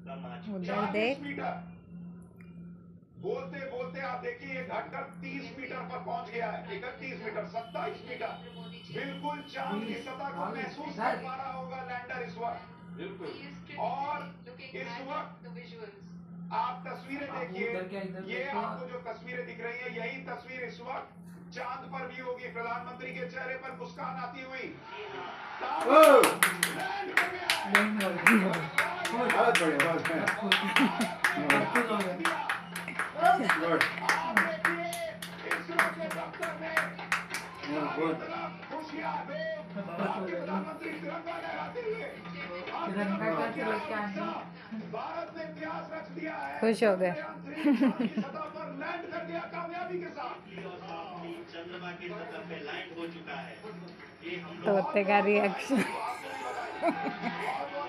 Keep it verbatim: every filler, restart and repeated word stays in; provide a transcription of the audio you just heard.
उधर देख। बोलते बोलते आप देखिए घटकर तीस मीटर पर पहुंच गया है। इकतीस मीटर, सत्ताईस मीटर, बिल्कुल चांद की सतह को महसूस कर पा रहा होगा लैंडर इस वक्त। बिल्कुल। और इस वक्त आप तस्वीरें देखिए, ये आपको जो तस्वीरें दिख रही है, यही तस्वीर इस वक्त चांद पर भी होगी। प्रधानमंत्री के चेहरे पर मुस्कान आती हुई। बहुत बढ़िया, प्रधानमंत्री तिरंगा लहराते हुए भारत ने इतिहास रच दिया है। खुश हो गए। सतह पर लैंड कर दिया कामयाबी के साथ। चंद्रमा की सतह पे लैंड हो चुका है। ये हम तोते का रिएक्शन।